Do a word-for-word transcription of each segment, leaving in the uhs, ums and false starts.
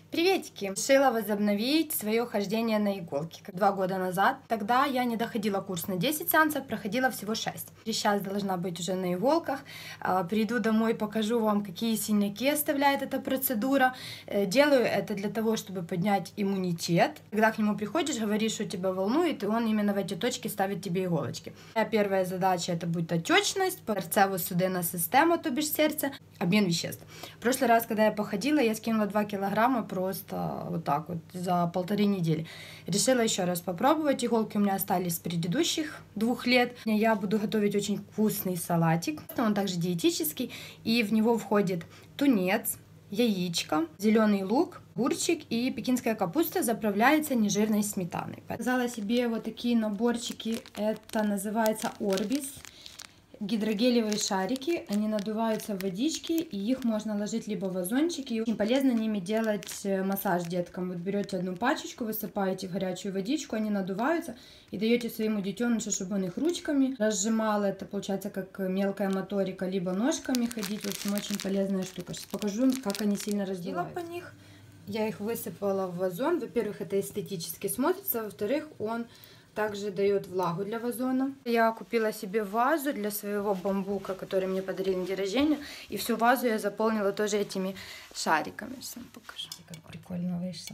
Приветики! Решила возобновить свое хождение на иголки. Два года назад. Тогда я не доходила курс на десять сеансов, проходила всего шесть. Сейчас должна быть уже на иголках. Приду домой, покажу вам, какие синяки оставляет эта процедура. Делаю это для того, чтобы поднять иммунитет. Когда к нему приходишь, говоришь, что тебя волнует, и он именно в эти точки ставит тебе иголочки. Первая задача это будет отечность, серцево-судинна система, то бишь сердце, обмен веществ. В прошлый раз, когда я походила, я скинула два килограмма просто вот так вот за полторы недели. Решила еще раз попробовать. Иголки у меня остались с предыдущих двух лет. Я буду готовить очень вкусный салатик. Он также диетический, и в него входит тунец, яичко, зеленый лук, огурчик и пекинская капуста заправляется нежирной сметаной. Заказала себе вот такие наборчики. Это называется Орбис. Гидрогелевые шарики, они надуваются в водичке, и их можно ложить либо в вазончики. Очень полезно ними делать массаж деткам. Вот берете одну пачечку, высыпаете в горячую водичку, они надуваются, и даете своему детенышу, чтобы он их ручками разжимал. Это получается как мелкая моторика, либо ножками ходить. В общем, очень полезная штука. Сейчас покажу, как они сильно раздевают по них. Я их высыпала в вазон. Во-первых, это эстетически смотрится, во-вторых, он также дает влагу для вазона. Я купила себе вазу для своего бамбука, который мне подарили на день рождения. И всю вазу я заполнила тоже этими шариками. Сейчас вам покажу, как прикольно вышло.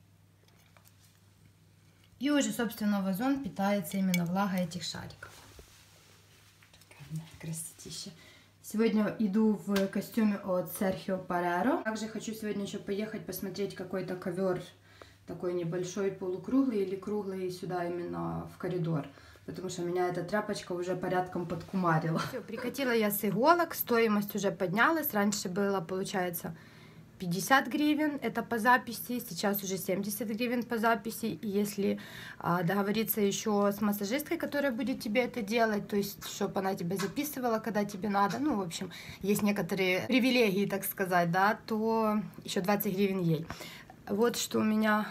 И уже, собственно, вазон питается именно влагой этих шариков. Такая красотища. Сегодня иду в костюме от Серхио Пареро. Также хочу сегодня еще поехать посмотреть какой-то ковер. Такой небольшой, полукруглый или круглый сюда именно в коридор. Потому что меня эта тряпочка уже порядком подкумарила. Все, прикатила я с иголок, стоимость уже поднялась. Раньше было, получается, пятьдесят гривен, это по записи. Сейчас уже семьдесят гривен по записи. И если а, договориться еще с массажисткой, которая будет тебе это делать, то есть, чтобы она тебя записывала, когда тебе надо, ну, в общем, есть некоторые привилегии, так сказать, да, то еще двадцать гривен ей. Вот что у меня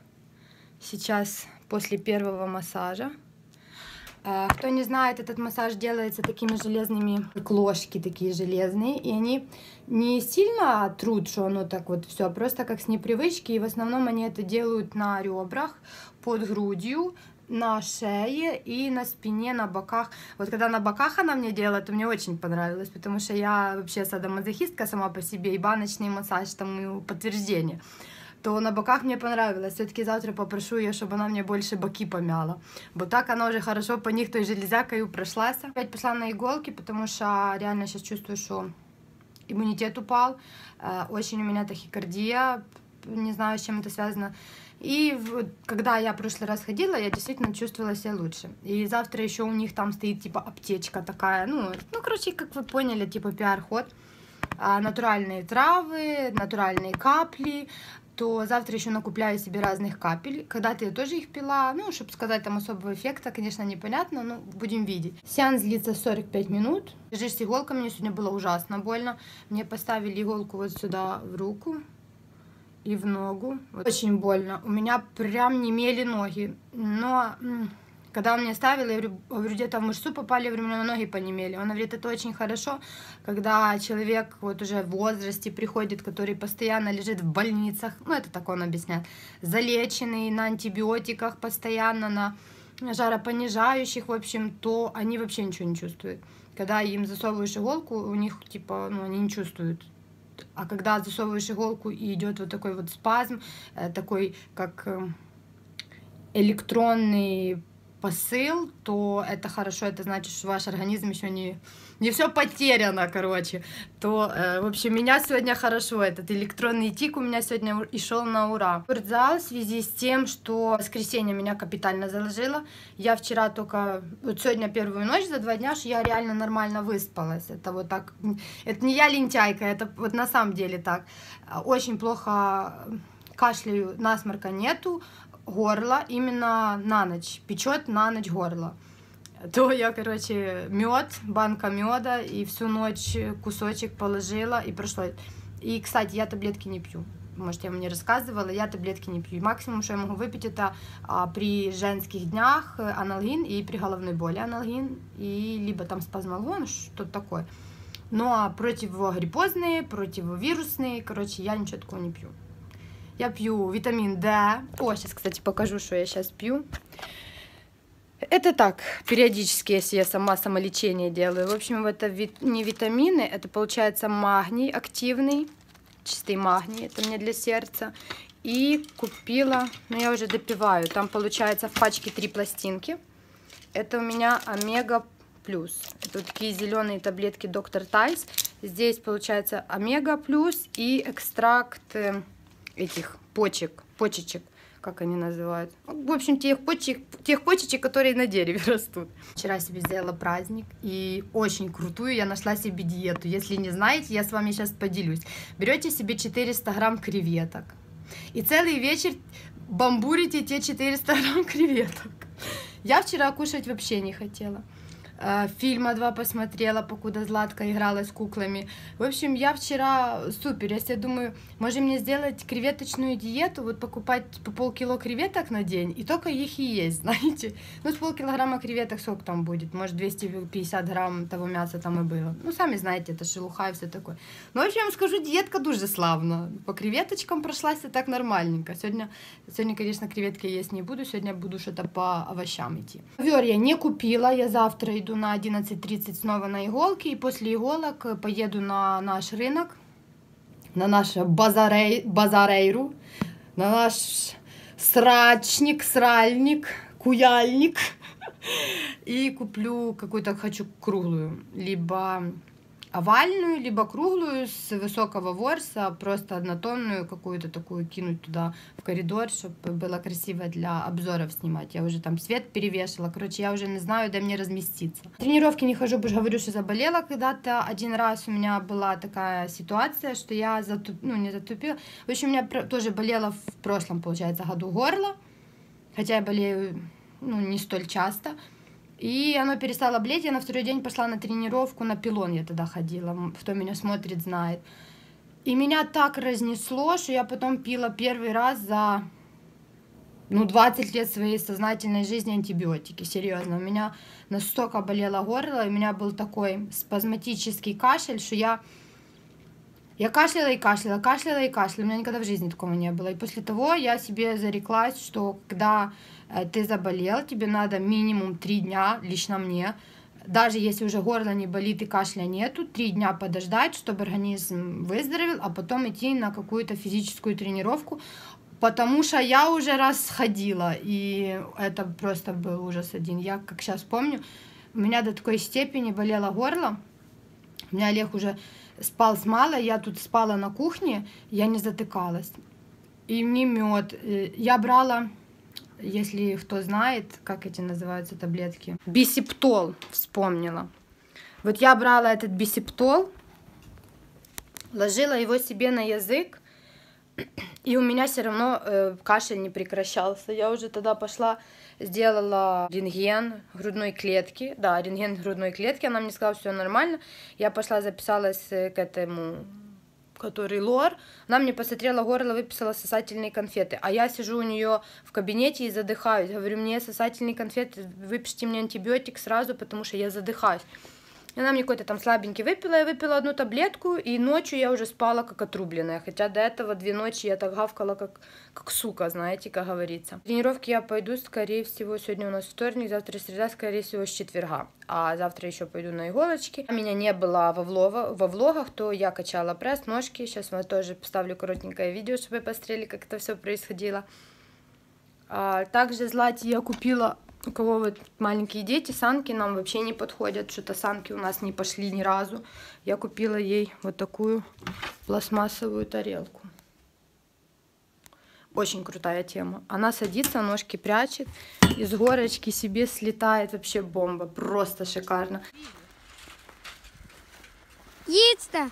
сейчас после первого массажа. Кто не знает, этот массаж делается такими железными, как ложки такие железные, и они не сильно трут, что оно так вот все, просто как с непривычки, и в основном они это делают на ребрах, под грудью, на шее и на спине, на боках. Вот когда на боках она мне делала, то мне очень понравилось, потому что я вообще садомазохистка сама по себе, и баночный массаж тому подтверждение. То на боках мне понравилось. Все-таки завтра попрошу ее, чтобы она мне больше боки помяла. Вот так она уже хорошо по них той железякой прошлась. Опять пошла на иголки, потому что реально сейчас чувствую, что иммунитет упал. Очень у меня тахикардия. Не знаю, с чем это связано. И когда я в прошлый раз ходила, я действительно чувствовала себя лучше. И завтра еще у них там стоит типа аптечка такая. Ну, ну короче, как вы поняли, типа пиар-ход. Натуральные травы, натуральные капли. То завтра еще накупляю себе разных капель. Когда-то я тоже их пила, ну, чтобы сказать, там особого эффекта, конечно, непонятно, но будем видеть. Сеанс длится сорок пять минут. Лежишь с иголками, мне сегодня было ужасно больно. Мне поставили иголку вот сюда в руку и в ногу. Вот. Очень больно. У меня прям немели ноги. Но когда он мне ставил, я говорю, где-то в мышцу попали, я говорю, у меня ноги понемели. Он говорит, это очень хорошо, когда человек вот уже в возрасте приходит, который постоянно лежит в больницах, ну это так он объясняет, залеченный, на антибиотиках постоянно, на жаропонижающих, в общем, то они вообще ничего не чувствуют. Когда им засовываешь иголку, у них типа, ну они не чувствуют. А когда засовываешь иголку и идет вот такой вот спазм, такой как электронный посыл, то это хорошо, это значит, что ваш организм еще не, не все потеряно, короче. То, э, в общем, меня сегодня хорошо, этот электронный тик у меня сегодня и шел на ура. Спортзал в связи с тем, что воскресенье меня капитально заложило. Я вчера только, вот сегодня первую ночь за два дня, что я реально нормально выспалась. Это вот так, это не я лентяйка, это вот на самом деле так. Очень плохо кашляю, насморка нету. Горло именно на ночь, печет на ночь горло. То я, короче, мед, банка меда, и всю ночь кусочек положила, и прошло. И, кстати, я таблетки не пью. Может, я вам не рассказывала, я таблетки не пью. Максимум, что я могу выпить, это а, при женских днях анальгин и при головной боли анальгин, и либо там спазмолон, что-то такое. Ну, а противогриппозные, противовирусные, короче, я ничего такого не пью. Я пью витамин D. О, сейчас, кстати, покажу, что я сейчас пью. Это так, периодически, если я сама самолечение делаю. В общем, это не витамины, это получается магний активный, чистый магний, это мне для сердца. И купила, ну я уже допиваю, там получается в пачке три пластинки. Это у меня омега плюс. Это такие зеленые таблетки доктор Тайс. Здесь получается омега плюс и экстракт этих почек, почечек. Как они называют? В общем, тех почек, тех почечек, которые на дереве растут. Вчера себе сделала праздник и очень крутую я нашла себе диету. Если не знаете, я с вами сейчас поделюсь. Берете себе четыреста грамм креветок и целый вечер бамбурите те четыреста грамм креветок. Я вчера кушать вообще не хотела. Фильма два посмотрела, покуда Златка играла с куклами. В общем, я вчера супер. Я себе думаю, может мне сделать креветочную диету, вот покупать по полкило креветок на день и только их и есть, знаете. Ну, с полкилограмма креветок сколько там будет? Может, двести пятьдесят грамм того мяса там и было. Ну, сами знаете, это шелуха и все такое. Ну, в общем, я вам скажу, диетка дуже славна. По креветочкам прошлась и так нормальненько. Сегодня, сегодня, конечно, креветки есть не буду. Сегодня буду что-то по овощам идти. Ковер я не купила, я завтра иду на одиннадцать тридцать снова на иголки, и после иголок поеду на наш рынок, на наш базарей, базарейру, на наш срачник, сральник, куяльник, и куплю какую-то, хочу круглую, либо овальную, либо круглую с высокого ворса, просто однотонную какую-то такую кинуть туда в коридор, чтобы было красиво для обзоров снимать. Я уже там свет перевешала, короче, я уже не знаю, где мне разместиться. Тренировки не хожу, потому что говорю, что заболела когда-то. Один раз у меня была такая ситуация, что я затуп... ну, не затупила. В общем, у меня тоже болело в прошлом, получается, году горло, хотя я болею, ну, не столь часто. И оно перестало болеть, я на второй день пошла на тренировку, на пилон я тогда ходила, кто меня смотрит, знает. И меня так разнесло, что я потом пила первый раз за, ну, двадцать лет своей сознательной жизни антибиотики, серьезно. У меня настолько болело горло, у меня был такой спазматический кашель, что я... Я кашляла и кашляла, кашляла и кашляла, у меня никогда в жизни такого не было. И после того я себе зареклась, что когда ты заболел, тебе надо минимум три дня, лично мне, даже если уже горло не болит и кашля нету, три дня подождать, чтобы организм выздоровел, а потом идти на какую-то физическую тренировку, потому что я уже раз ходила, и это просто был ужас один. Я, как сейчас помню, у меня до такой степени болело горло, у меня Олег уже спал с малой, я тут спала на кухне, я не затыкалась. И мне мед. Я брала, если кто знает, как эти называются таблетки, бисептол, вспомнила. Вот я брала этот бисептол, ложила его себе на язык, и у меня все равно э, кашель не прекращался. Я уже тогда пошла, сделала рентген грудной клетки. Да, рентген грудной клетки. Она мне сказала, все нормально. Я пошла, записалась к этому, который лор. Она мне посмотрела горло, выписала сосательные конфеты. А я сижу у нее в кабинете и задыхаюсь. Говорю, мне сосательные конфеты, выпишите мне антибиотик сразу, потому что я задыхаюсь. И она мне какой-то там слабенький выпила, я выпила одну таблетку, и ночью я уже спала как отрубленная. Хотя до этого две ночи я так гавкала, как, как сука, знаете, как говорится. Тренировки я пойду, скорее всего, сегодня у нас вторник, завтра среда, скорее всего, с четверга. А завтра еще пойду на иголочки. Меня не было во, влога, во влогах, то я качала пресс, ножки. Сейчас вам тоже поставлю коротенькое видео, чтобы вы посмотрели, как это все происходило. А, также Злате я купила... У кого вот маленькие дети, санки нам вообще не подходят. Что-то санки у нас не пошли ни разу. Я купила ей вот такую пластмассовую тарелку. Очень крутая тема. Она садится, ножки прячет, из горочки себе слетает. Вообще бомба. Просто шикарно. Яйца!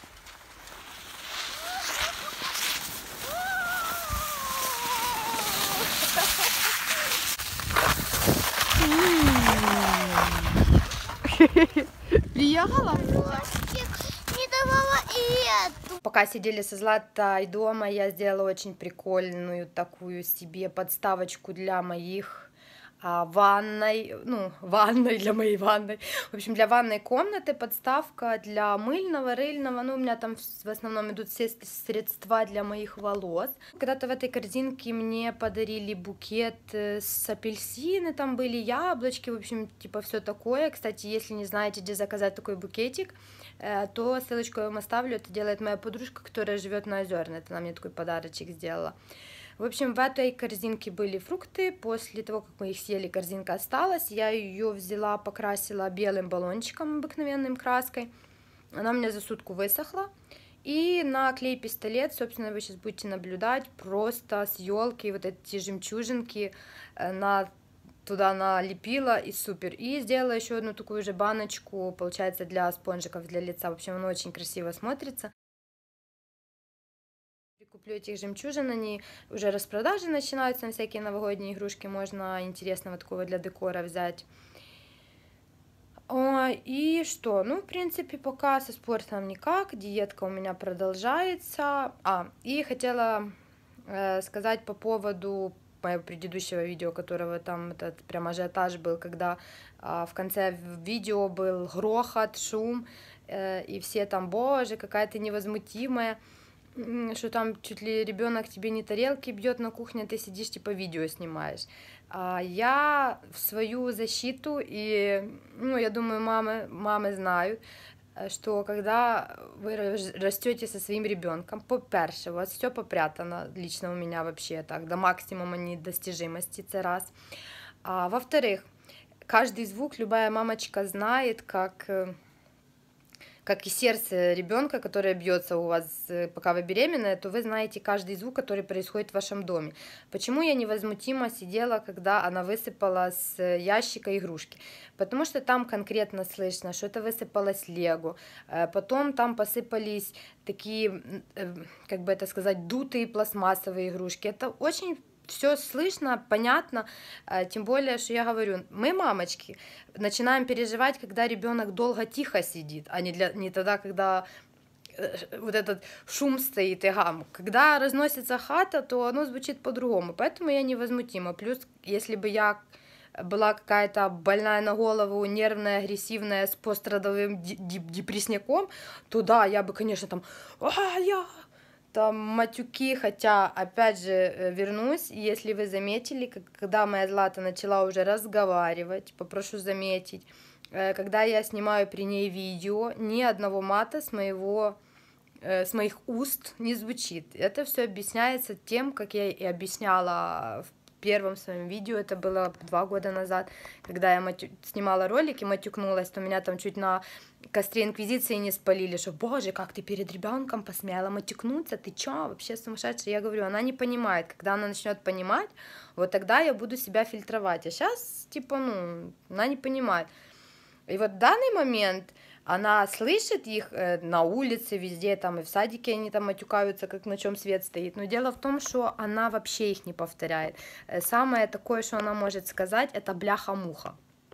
Приехала? Не давала и эту. Пока сидели со Златой дома, я сделала очень прикольную такую себе подставочку для моих а, ванной, ну, ванной для моей ванной, в общем, для ванной комнаты, подставка для мыльного, рыльного, ну, у меня там в основном идут все средства для моих волос. Когда-то в этой корзинке мне подарили букет с апельсины, там были яблочки, в общем, типа все такое. Кстати, если не знаете, где заказать такой букетик, то ссылочку я вам оставлю, это делает моя подружка, которая живет на Озерной, это она мне такой подарочек сделала. В общем, в этой корзинке были фрукты. После того, как мы их съели, корзинка осталась. Я ее взяла, покрасила белым баллончиком, обыкновенным краской. Она у меня за сутку высохла. И на клей-пистолет, собственно, вы сейчас будете наблюдать, просто с елки вот эти жемчужинки на, туда налепила, и супер. И сделала еще одну такую же баночку, получается, для спонжиков для лица. В общем, она очень красиво смотрится. Куплю этих жемчужин, они уже распродажи начинаются на всякие новогодние игрушки, можно интересного такого для декора взять. И что? Ну, в принципе, пока со спортом никак, диетка у меня продолжается. А, и хотела э, сказать по поводу моего предыдущего видео, которого там этот прям ажиотаж был, когда э, в конце видео был грохот, шум, э, и все там, боже, какая ты невозмутимая, что там чуть ли ребенок тебе не тарелки бьет на кухне, ты сидишь типа видео снимаешь. А я в свою защиту, и, ну, я думаю, мамы, мамы знают, что когда вы растете со своим ребенком, по-перше, у вас все попрятано, лично у меня вообще так, до максимума недостижимости, это раз. А во-вторых, каждый звук любая мамочка знает, как... как и сердце ребенка, которое бьется у вас, пока вы беременная, то вы знаете каждый звук, который происходит в вашем доме. Почему я невозмутимо сидела, когда она высыпала с ящика игрушки? Потому что там конкретно слышно, что это высыпалось лего, потом там посыпались такие, как бы это сказать, дутые пластмассовые игрушки. Это очень... все слышно, понятно, тем более, что я говорю, мы, мамочки, начинаем переживать, когда ребенок долго тихо сидит, а не, для, не тогда, когда вот этот шум стоит и гам. Когда разносится хата, то оно звучит по-другому, поэтому я невозмутима. Плюс, если бы я была какая-то больная на голову, нервная, агрессивная, с пострадовым депрессняком, то да, я бы, конечно, там, а, я... там матюки, хотя, опять же, вернусь, если вы заметили, когда моя Злата начала уже разговаривать, попрошу заметить, когда я снимаю при ней видео, ни одного мата с моего, с моих уст не звучит. Это все объясняется тем, как я и объясняла в первом своем видео, это было два года назад, когда я матю... снимала ролики, матюкнулась, то меня там чуть на костре инквизиции не спалили, что, боже, как ты перед ребенком посмела матюкнуться, ты чё, вообще сумасшедшая? Я говорю, она не понимает, когда она начнет понимать, вот тогда я буду себя фильтровать, а сейчас, типа, ну, она не понимает. И вот в данный момент она слышит их на улице, везде, там и в садике они там матюкаются, как на чем свет стоит. Но дело в том, что она вообще их не повторяет. Самое такое, что она может сказать, это бляха-муха.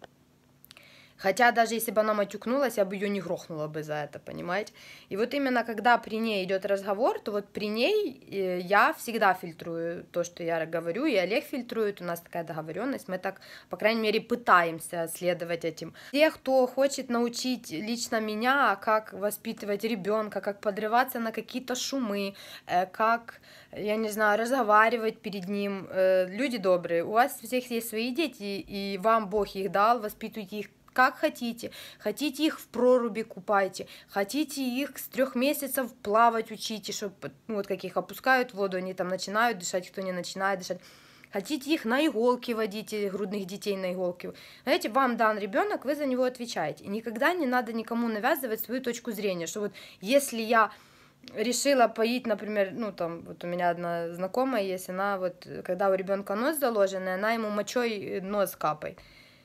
Хотя даже если бы она матюкнулась, я бы ее не грохнула бы за это, понимаете? И вот именно когда при ней идет разговор, то вот при ней я всегда фильтрую то, что я говорю, и Олег фильтрует, у нас такая договоренность, мы так, по крайней мере, пытаемся следовать этим. Те, кто хочет научить лично меня, как воспитывать ребенка, как подрываться на какие-то шумы, как, я не знаю, разговаривать перед ним, люди добрые, у вас у всех есть свои дети, и вам Бог их дал, воспитывайте их как хотите, хотите их в проруби купайте, хотите их с трех месяцев плавать учите, чтобы, ну, вот как их опускают в воду, они там начинают дышать, кто не начинает дышать, хотите их на иголки водите, грудных детей на иголки, знаете, вам дан ребенок, вы за него отвечаете, и никогда не надо никому навязывать свою точку зрения, что вот если я решила поить, например, ну там, вот у меня одна знакомая есть, она вот, когда у ребенка нос заложенный, она ему мочой нос капает.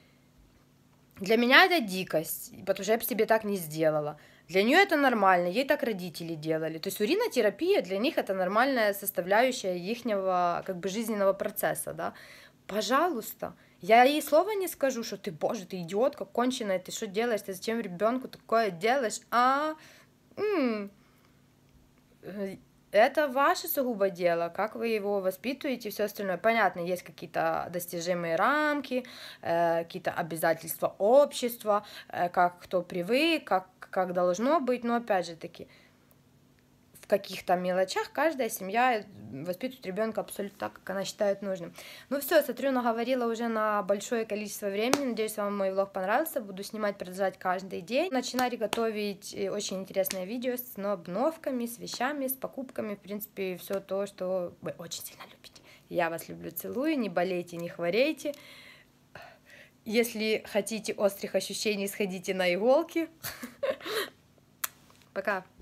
Для меня это дикость, потому что я бы себе так не сделала. Для нее это нормально, ей так родители делали. То есть уринотерапия для них это нормальная составляющая ихнего как бы жизненного процесса, да. Пожалуйста, я ей слова не скажу, что ты, боже, ты идиотка, конченая, ты что делаешь, ты зачем ребенку такое делаешь, а? М-м. это ваше сугубо дело, как вы его воспитываете, все остальное. Понятно, есть какие-то достижимые рамки, э, какие-то обязательства общества, э, как кто привык, как, как должно быть, но опять же таки, в каких-то мелочах каждая семья воспитывает ребенка абсолютно так, как она считает нужным. Ну все, смотрю, наговорила уже на большое количество времени. Надеюсь, вам мой влог понравился. Буду снимать, продолжать каждый день. Начинали готовить очень интересное видео с обновками, с вещами, с покупками. В принципе, все то, что вы очень сильно любите. Я вас люблю, целую. Не болейте, не хворейте. Если хотите острых ощущений, сходите на иголки. Пока.